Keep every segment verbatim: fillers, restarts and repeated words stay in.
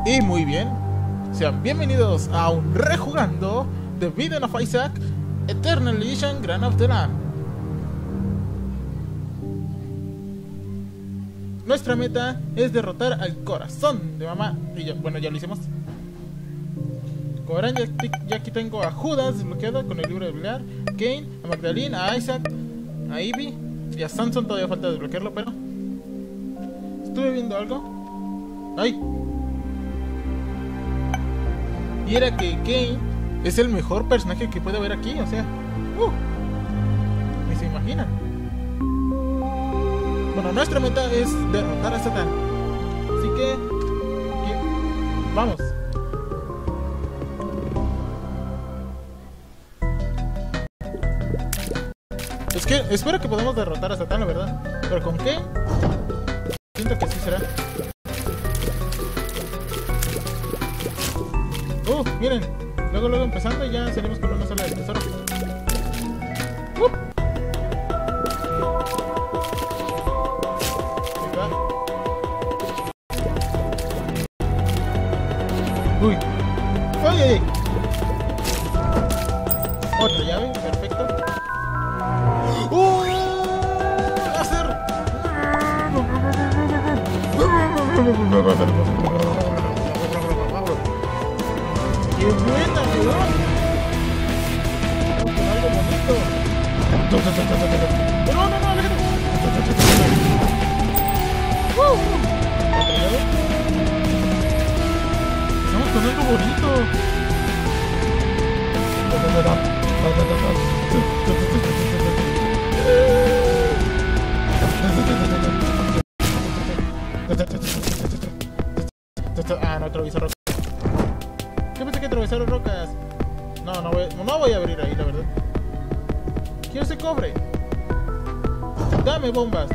Y muy bien, sean bienvenidos a un rejugando de Binding of Isaac Eternal Edition Grand of the Lamb. Nuestra meta es derrotar al corazón de mamá. Y ya, bueno, ya lo hicimos. Como verán, ya, ya aquí tengo a Judas desbloqueado con el libro de Blair, Cain, a Magdalene, a Isaac, a Ivy y a Samson. Todavía falta desbloquearlo, pero estuve viendo algo. ¡Ay! Y era que Cain es el mejor personaje que puede haber aquí, o sea, uh, ni se imaginan. Bueno, nuestra meta es derrotar a Satán, así que vamos. Es que espero que podamos derrotar a Satán, la verdad. Pero con Cain siento que sí será. Uh, miren, luego luego empezando y ya salimos con una sala de tesoro. Uh. Uy, ¡ay, ay! Otra llave, perfecto. ¡Uh! ¡Láser! ¡Qué buena, weón! Vamos con algo bonito. ¡No, no, no! ¡Uh! ¿Otra llave? Vamos con algo bonito. Ah, no atravesó rocas. Yo pensé que atravesaron rocas. No, no voy, no voy a abrir ahí, la verdad. Quiero ese cobre. Dame bombas.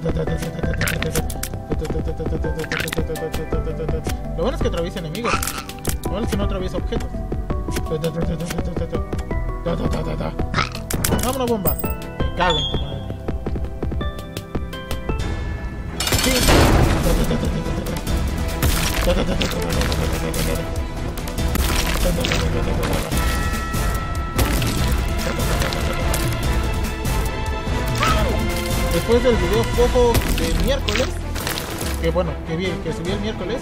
Lo bueno es que atraviesa enemigos. Lo bueno es que no atraviesa objetos. Dame una bomba. Me cago en tu madre. Sí. Después del video poco de miércoles, que bueno, que vi, que subí el miércoles,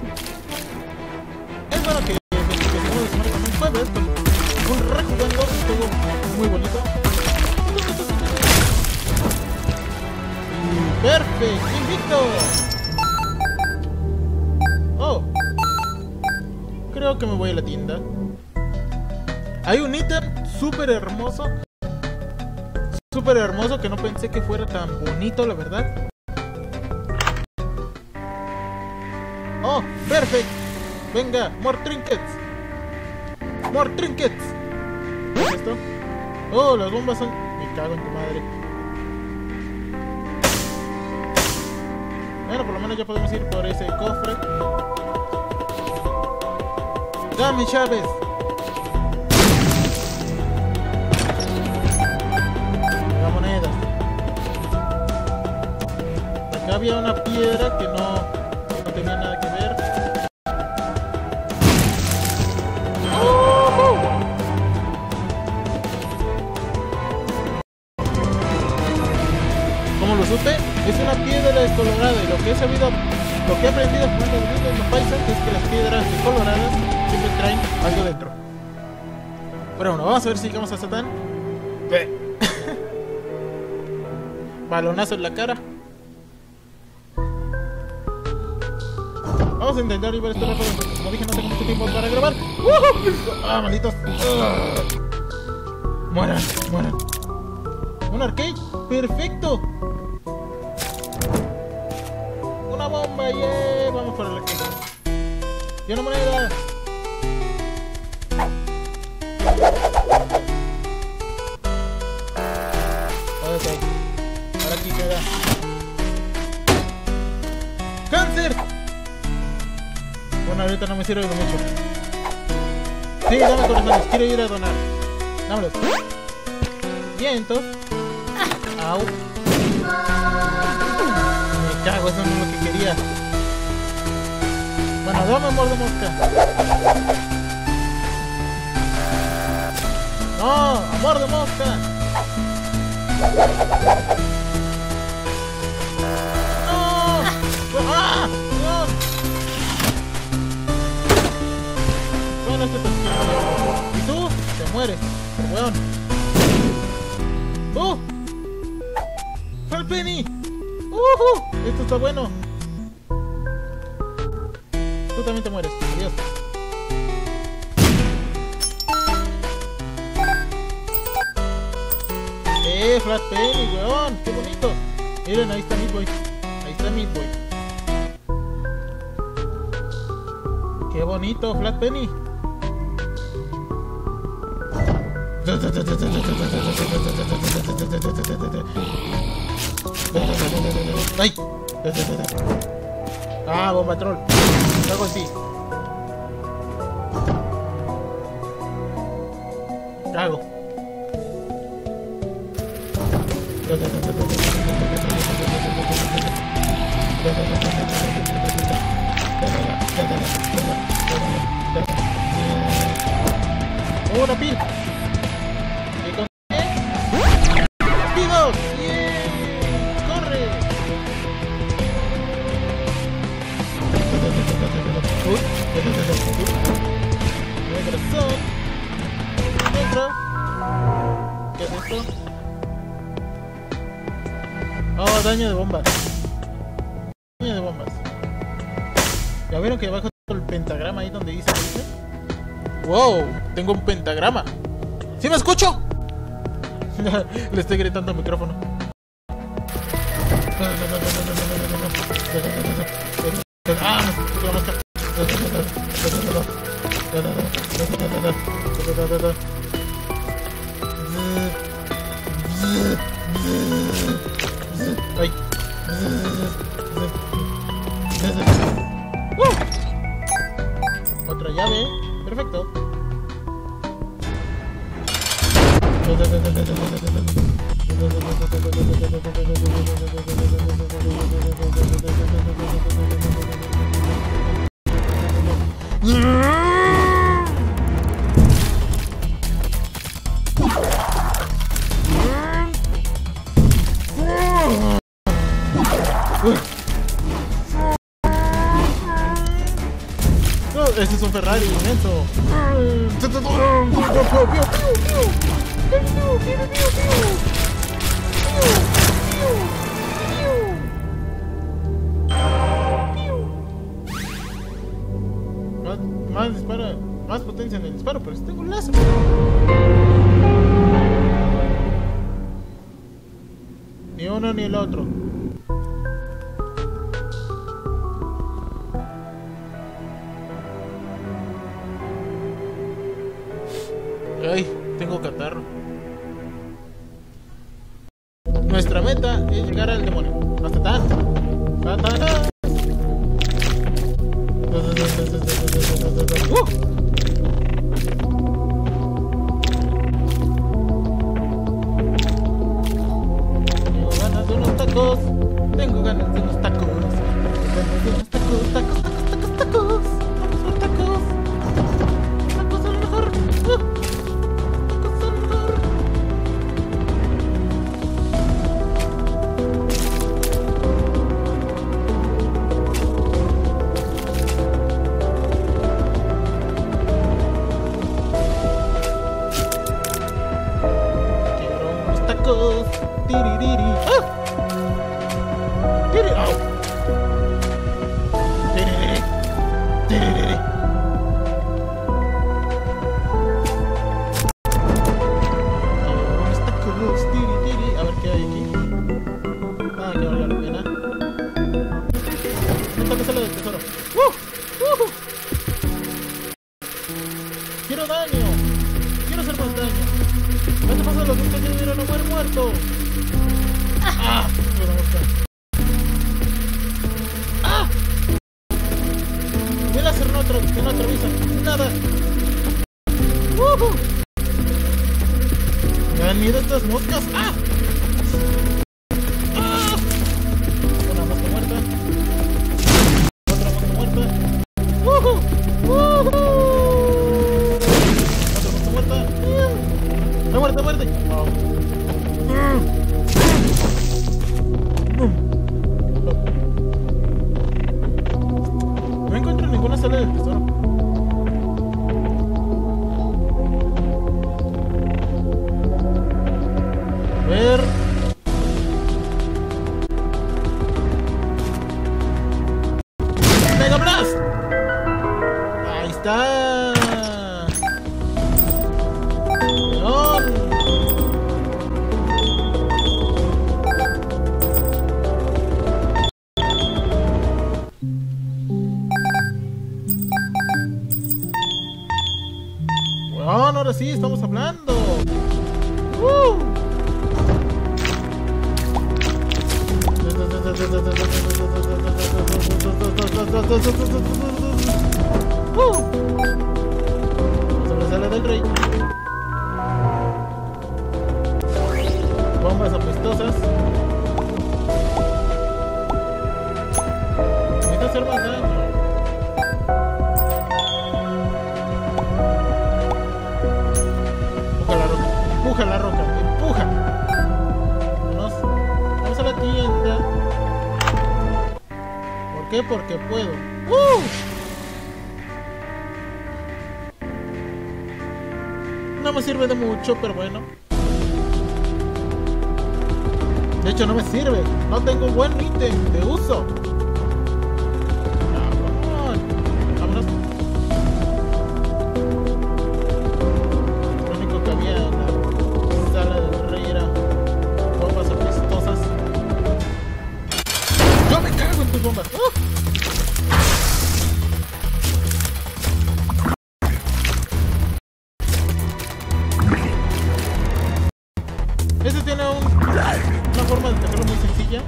es bueno que empecemos de semana con un jueves, con un rejugando, todo muy bonito. Y perfecto, invicto. Oh, creo que me voy a la tienda. Hay un ítem súper hermoso. Súper hermoso que no pensé que fuera tan bonito, la verdad. Oh, perfecto. Venga, more trinkets. More trinkets. ¿Qué es esto? Oh, las bombas son... Me cago en tu madre. Bueno, por lo menos ya podemos ir por ese cofre. Dame llaves. Monedas. Acá había una piedra que no, que no tenía nada que ver. ¡Oh! Como lo supe, es una piedra descolorada y lo que he sabido, lo que he aprendido jugando en los paisas es que las piedras descoloradas siempre traen algo dentro. Pero bueno, vamos a ver si llegamos a Satán. Balonazo en la cara. Vamos a intentar llevar esto rápido porque, como dije, no tengo mucho tiempo para grabar. ¡Uh! ¡Ah, malditos! ¡Uh! Mueran, mueran. ¿Un arcade? ¡Perfecto! ¡Una bomba! ¡Yeah! Vamos por el arcade. ¡Y una moneda! Ok. Ahora aquí queda ¡cáncer! Bueno, ahorita no me sirve de mucho. Sí, dame corazones, quiero ir a donar. Dámelos. Vientos. Au. Me cago, eso no es lo que quería. Bueno, dame amor de mosca. No, amor de mosca. No. ¡Ah! Dios. Bueno, este te... Y tú te mueres, weón. ¡Uh! ¡Fue el Penny! ¡Uh! Esto está bueno. Tú también te mueres. Adiós. Eh, Flat Penny, weón. Qué bonito. Miren, ahí está Meat Boy. Ahí está Meat Boy. Qué bonito, Flat Penny. ¡Ay! Ah, bomba troll. Algo así. Cago. ¡Oh, una pil! ¿Qué conseguí? ¡Rápido! ¡Bien! ¡Corre! ¡Uy! ¡Mi corazón! ¡Dentro! ¿Qué es esto? Oh, daño de bombas. Daño de bombas. ¿Ya vieron que abajo tengo el pentagrama ahí donde dice? dice? ¡Wow! Tengo un pentagrama. ¿Sí me escucho? Le estoy gritando al micrófono. ¡Ah! Me escucho la mosca. ¡Ay! ¡Uh! Otra llave. Perfecto. Ese es un Ferrari inmenso. Más, más dispara, más potencia en el disparo, pero tengo un láser. Ni uno ni el otro. Ay, tengo catarro. Nuestra meta es llegar al demonio. Hasta tan. ¡Satanás! ¡Uh! Tengo ganas de unos tacos. Tengo ganas de unos tacos. Tengo ganas de unos tacos, tacos, tacos, tacos, tacos. Tacos por tacos. Tacos son lo mejor. ¡Uh! Tiririri. ¡Ah! Tiririri. ¡Au! Tiririri. Tiririri. Unos tacos. Tiririri. A ver qué hay aquí. Ah, que valga la pena. Esta me sale del tesoro. ¡Uh! ¡Uh! Quiero daño. Quiero hacer más daño. No te pasa lo que usted quiere no muere muerto. ¡Ah! Una mosca. ¡Ah! Voy a hacer otro, que no atraviesa nada. ¡Uh! ¿Me dan miedo estas moscas? ¡Ah! ¡Ah! Una mosca muerta. Otra mosca muerta. sale del tesoro. A ver. ¡Mega Blast! Ahí está. León. Bueno, ahora sí, estamos hablando. ¡Uh! ¡Uh! Vamos a la sala del rey. Bombas apestosas. Necesito hacer más daño. Empuja la roca. Empuja la roca. Empuja. Vamos, vamos a la tienda. ¿Por qué? Porque puedo. ¡Uh! No me sirve de mucho, pero bueno. De hecho, no me sirve. No tengo buen ítem de uso. No, come on. Vámonos. Lo único que había en la sala del rey era bombas apestosas. ¡Yo me cago en tus bombas! ¡Uh! Este tiene un, una forma de atacarlo muy sencilla.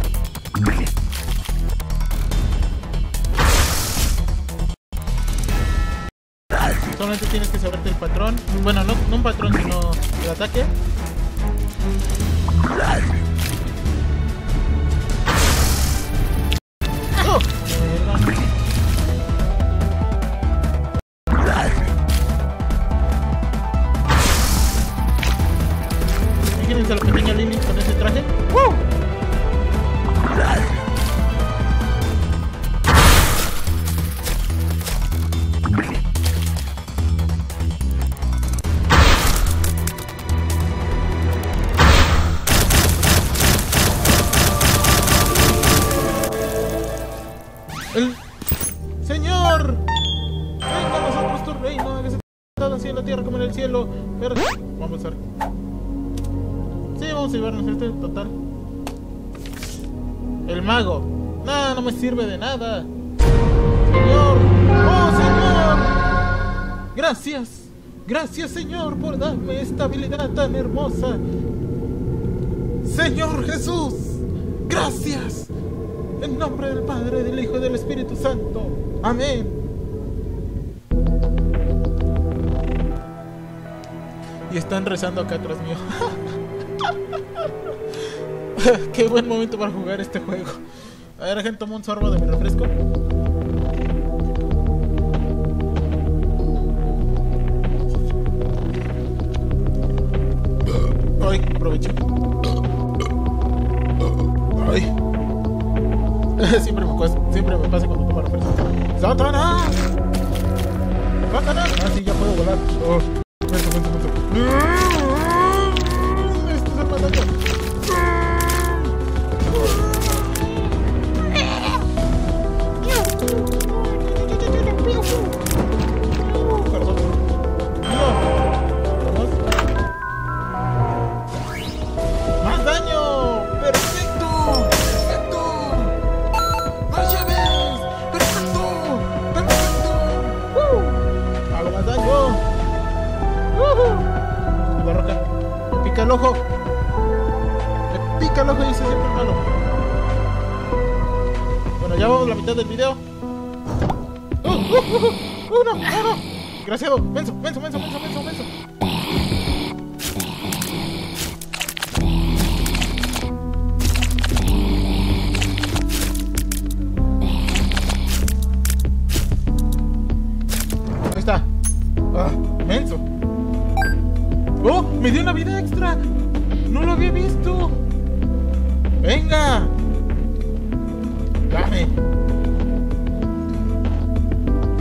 Solamente tienes que saberte el patrón. Bueno, no, no un patrón, sino el ataque. ¡Oh! Imagínense a la pequeña Lily con ese traje. ¡Woo! El señor, venga a nosotros tu reino, hágase así en la tierra como en el cielo. Pero vamos a ver. Sí, vamos a llevarnos este total. El mago. Nada, no me sirve de nada. Señor. ¡Oh, señor! Gracias. Gracias, señor, por darme esta habilidad tan hermosa. Señor Jesús. Gracias. En nombre del Padre, del Hijo y del Espíritu Santo. Amén. Y están rezando acá atrás mío. Qué buen momento para jugar este juego. A ver, gente, toma un sorbo de mi refresco. Ay, aprovecho. Ay. Siempre me pasa, siempre me pasa cuando tomo refresco. ¡Satanás! ¡Satanás! Ah, sí, ya puedo volar. Oh, momento, momento, momento. Esto es el matando. Perdón. No. ¿Vamos? ¡Más daño! ¡Perfecto! ¡Perfecto! ¡Más llaves! ¡Perfecto! ¡Perfecto! ¡Uh! ¡Hago más daño! ¡Uh! La roca. Me pica el ojo. Me pica el ojo y dice siempre malo. Bueno, ya vamos a la mitad del video. ¡Uh! ¡Uh! ¡Uh! ¡Uh! ¡No! ¡No! ¡No! Desgraciado. ¡Menso! ¡Menso! ¡Menso! ¡Menso! ¡Menso! ¡Menso! Ahí está. ¡Ah! ¡Menso! ¡Oh! ¡Me dio una vida extra! ¡No lo había visto! ¡Venga! ¡Dame!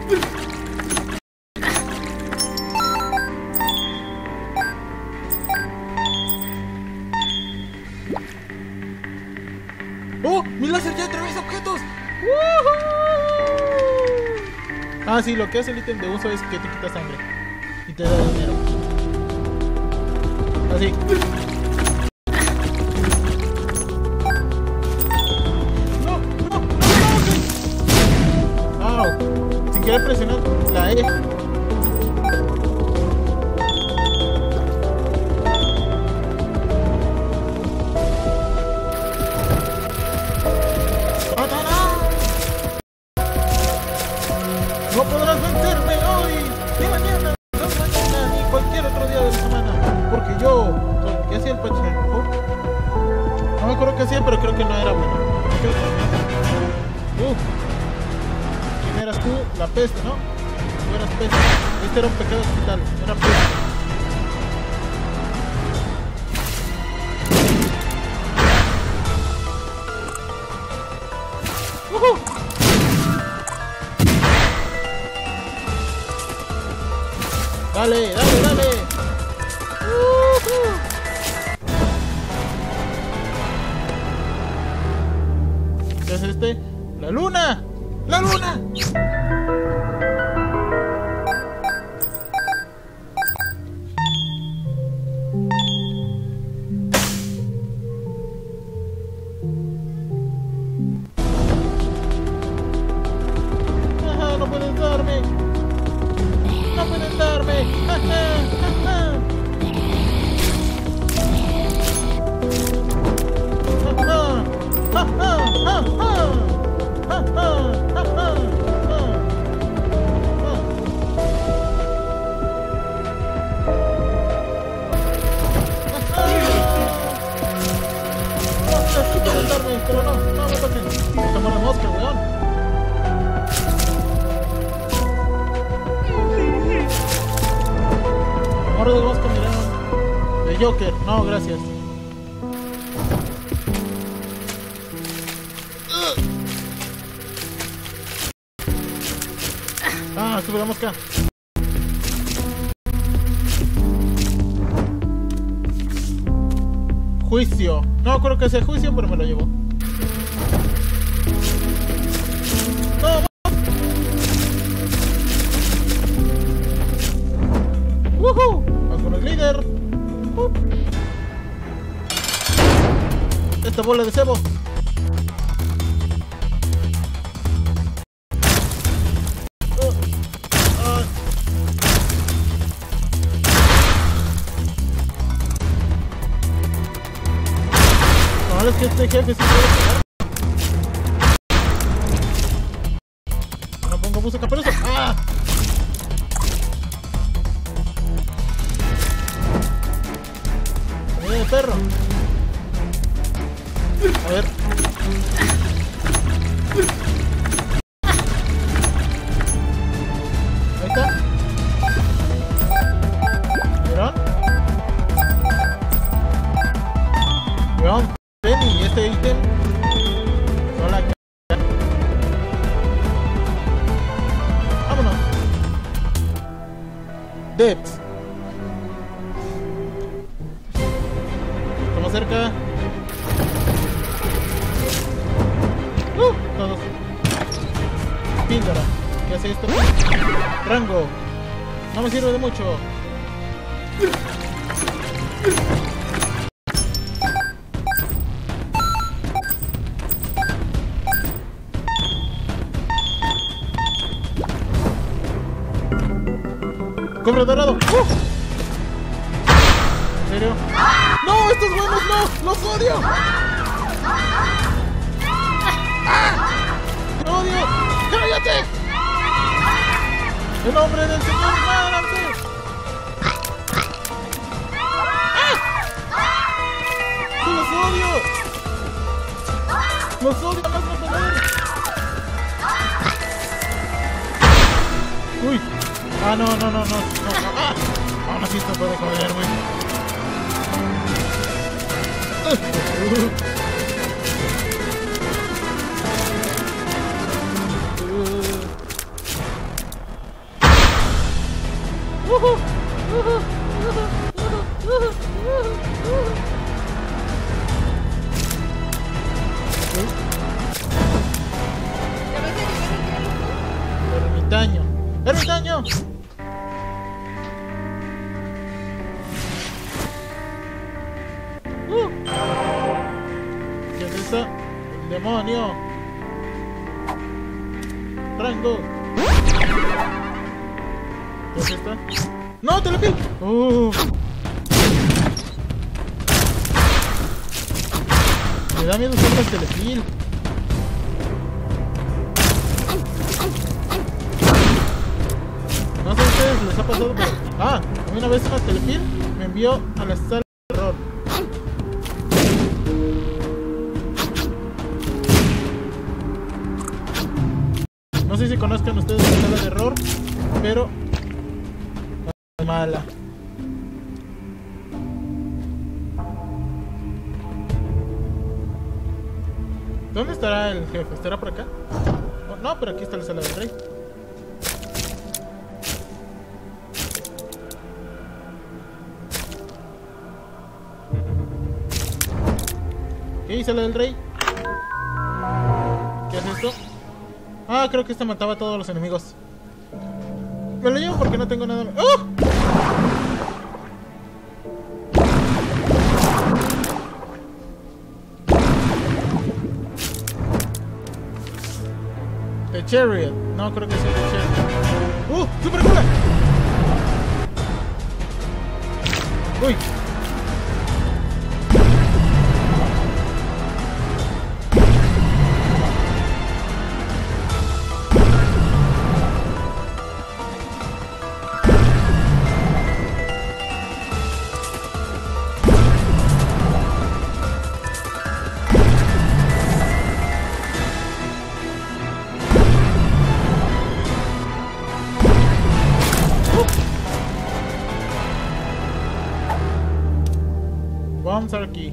¡Oh! ¡Mi láser ya atraviesa objetos! ¡Woohoo! Ah, sí, lo que hace el ítem de uso es que te quita sangre y te da dinero. Así. ¡No! ¡No! ¡No! ¡No! ¡Au! Sin querer presionar la E. No podrás vencerme hoy, ni mañana, no mañana, ni cualquier otro día de la semana, porque yo, ¿qué hacía el Pacheco? No me acuerdo qué hacía, pero creo que no era bueno. Creo que no. Uh. ¿Quién eras tú? La peste, ¿no? Tú eras peste. Este era un pecado hospital, era peste. Uh-huh. Dale, dale, dale. Uh-huh. ¿Qué es este? ¡La luna! ¡La luna! Ajá, no pueden darme. No pueden darme. Ajá, ajá. Ajá, ajá, ajá. Ajá, ajá, ajá. Pero no, no me toquen. Como la mosca, weón. Amor de mosca, miraron. De Joker, no, gracias. Ah, sube la mosca. Juicio. No creo que sea juicio, pero me lo llevo. ¡No! ¡Woohoo! Vamos con el líder. Uh. Esta bola de cebo. Es que este jefe sí puede pegar. No pongo música, pero eso. ¡Ah! Comida de perro. A ver. Ahí está. ¿Vieron? ¿Vieron? Y este ítem no la c... Vámonos. Debs. Estamos cerca. Uh, todos. Píldora. ¿Qué hace esto? Rango. No me sirve de mucho. ¡Cobre dorado! ¡Uh! ¿En serio? ¡No! ¡Estos buenos no! ¡Los odio! ¡Ah! ¡Los odio! ¡Cállate! ¡En nombre del Señor, muéranse! ¡Ah! ¡Sí, los odio! ¡Los odio! ¡Más no poder! ¡Uy! Ah, no, no, no, no, no, no. Ah, aún así esto puede joder, güey. uhu, uhu, uhu, uhu, uhu, uhu. Ermitaño. ¡Ermitaño! Uh. ¿Qué es eso? ¡El demonio! ¡Rango! ¿Qué es esto? ¡No, telepil! Uh. Me da miedo usar las telepil. No sé si a ustedes les ha pasado, pero... Ah, a mí una vez una telepil me envió a la sala de error. No sé si conozcan ustedes la sala de error, pero... mala. ¿Dónde estará el jefe? ¿Estará por acá? Oh, no, pero aquí está la sala del rey. ¿Qué? ¿Sala del rey? ¿Qué es esto? Ah, creo que esta mataba a todos los enemigos. Me lo llevo porque no tengo nada... ¡Oh! The Chariot. No, creo que sea The Chariot. ¡Uh! ¡Super cola! ¡Uy! Bombs are key.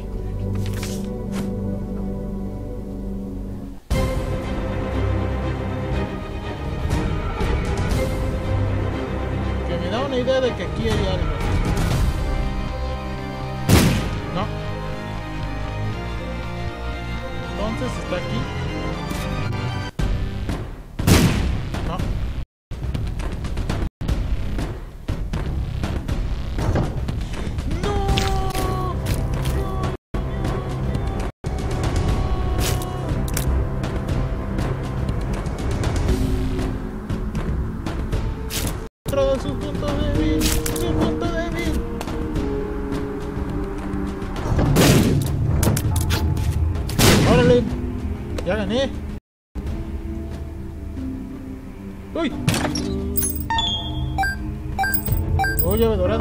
Que me da una idea de que aquí hay algo. No. Entonces está aquí. No. Su punto débil, su punto débil. Órale, ya gané. Uy. Oh, llave dorada.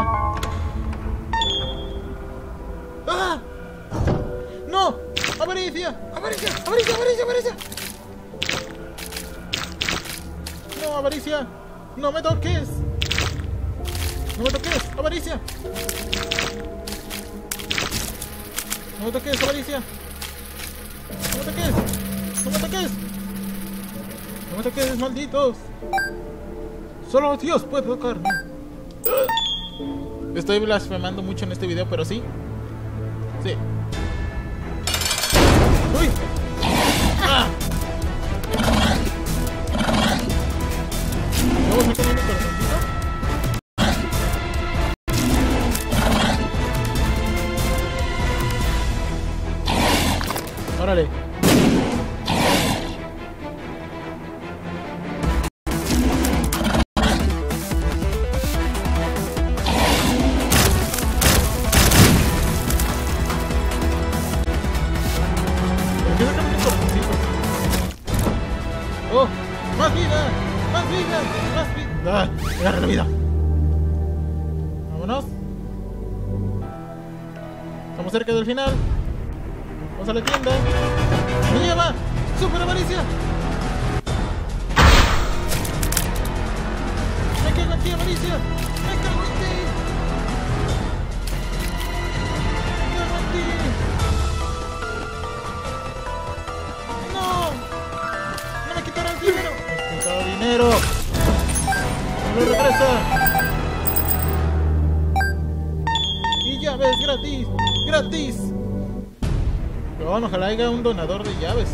¡Ah! ¡No! ¡Avaricia! ¡Avaricia! ¡Avaricia! ¡Avaricia! ¡Avaricia! ¡No, avaricia! ¡No me toques! ¡No me toques! ¡Avaricia! ¡No me toques, avaricia! ¡No me toques! ¡No me toques! ¡No me toques, malditos! ¡Solo Dios puede tocarme! Estoy blasfemando mucho en este video, pero sí. Sí. ¡Uy! ¡Ah! ¿Vamos a sacar un corazoncito? Órale. ¿Por qué sacan un corazoncito? ¡Oh! ¡Más vida! ¡Más vida! ¡Más vida! ¡Ah! ¡Agarra la vida! Vámonos. Estamos cerca del final. Vamos a la tienda. ¡Me lleva! ¡Super avaricia! ¡Me cago en ti, avaricia! ¡Me cago en ti! ¡Me cago en ti! ¡No! ¡No me quitará el dinero! ¡Me quitado dinero! ¡Me lo regresa! gratis, gratis. Pero bueno, ojalá haya un donador de llaves.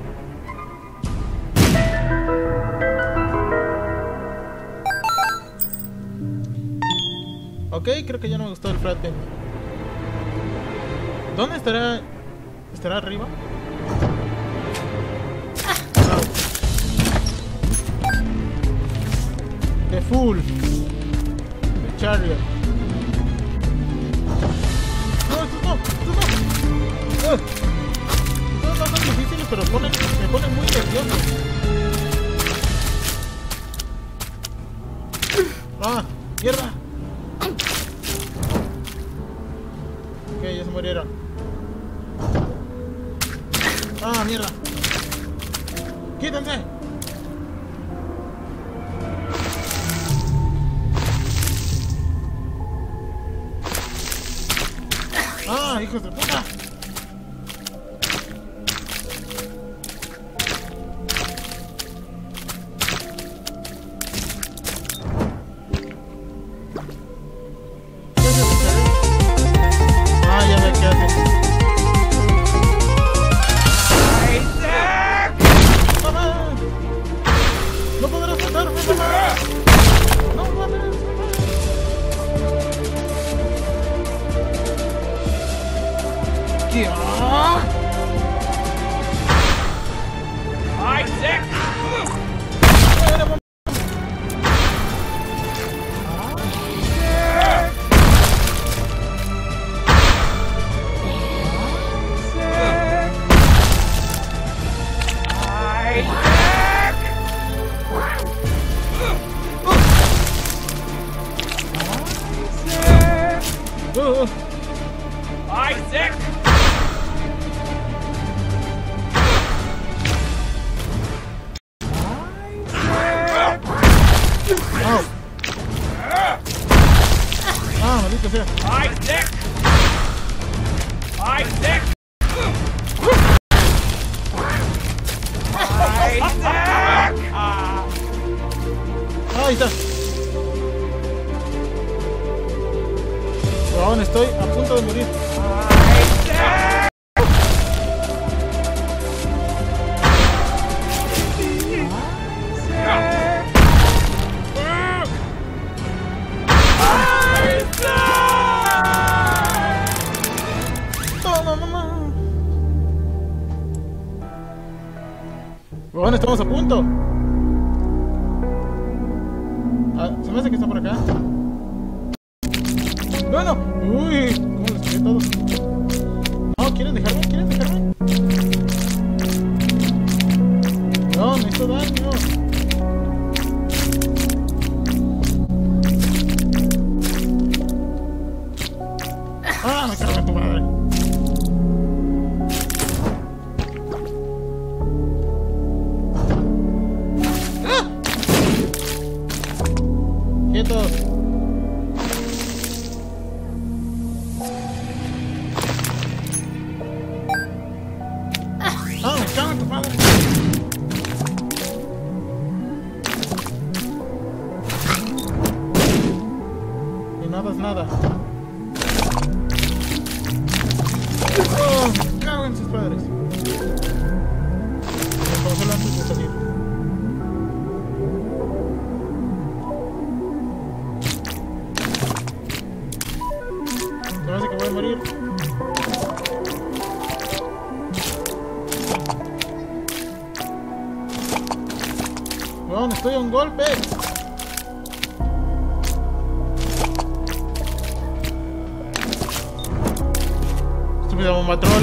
Ok, creo que ya no me gustó el frate. ¿Dónde estará? ¿Estará arriba? No. The Fool. The Chariot. No, estos no, estos no. Uh. Todos no son difíciles, pero ponen, me ponen muy nervioso. Ah, mierda. Ok, ya se murieron. Ah, mierda. ¡Quítense! ¡Ah, hijos de puta! Ah, ya ve qué hace. ¡Mamá! ¡No podrás matarme, mamá! ¡No mames! ¿Qué? ¡Ah! Isaac! ¡Era, mamá! Uh, Isaac! ¡Au! ¡Ah, maldito sea! Isaac! Isaac! Isaac! Ah. ¡Ahí está! Pero aún estoy a punto de morir. Isaac! ¡Toma, mamá! Bueno, estamos a punto. Ah, se me hace que está por acá. No, no. Uy, ¿cómo les pegué todos? No, ¿quieren dejarme? ¿Quieren dejarme? No, me hizo daño. Ah, me cago en tu madre. ¡Ah! ¡Quietos! ¡Ah, me cago en tu madre! Y nada es nada. ¡Oh, me cago en sus padres! Me congelo antes de salir. Se me hace que voy a morir. Weón, estoy a un golpe. Estúpida bomba troll.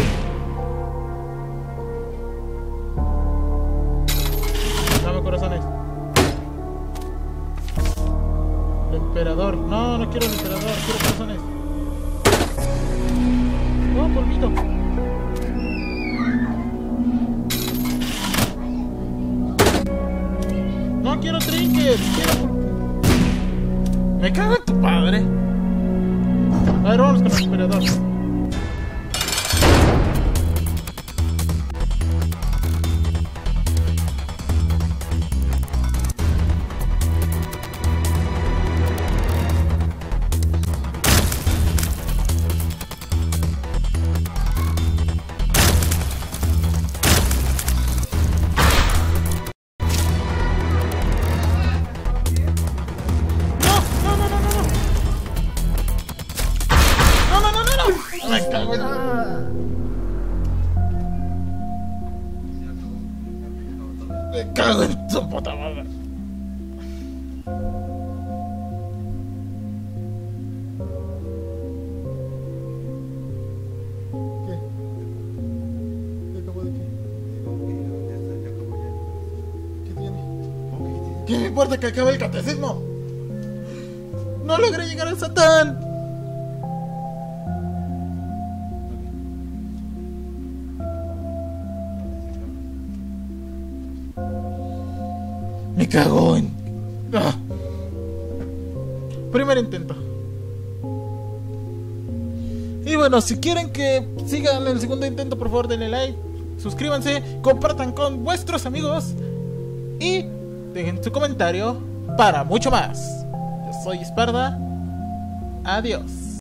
Dame corazones. El emperador. No, no quiero el emperador, quiero corazones. Oh, polvito. No quiero trinkets, quiero... Me cago en tu padre. A ver, vamos con el emperador. puta madre. ¿Qué? ¿Qué acabó de qué? ¿Qué tiene? ¿Qué me importa que acabe el catecismo? ¡No logré llegar al Satán! Me cago en... ¡Ah! Primer intento. Y bueno, si quieren que sigan el segundo intento, por favor denle like, suscríbanse, compartan con vuestros amigos y dejen su comentario para mucho más. Yo soy Esparda. Adiós.